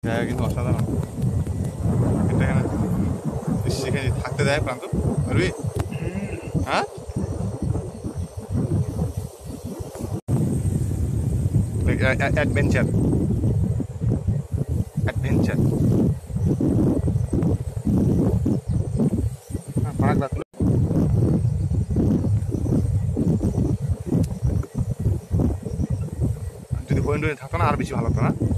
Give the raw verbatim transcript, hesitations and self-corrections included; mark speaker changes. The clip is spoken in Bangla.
Speaker 1: জায়গা কিন্তু অসাধারণ। এটা এখানে সেখানে থাকতে দেয় প্রান্ত পারবি? হ্যাঁ, অ্যাডভেঞ্চার অ্যাডভেঞ্চার যদি হরিণ টরিণ থাকতো না আর বেশি ভালো হতো না।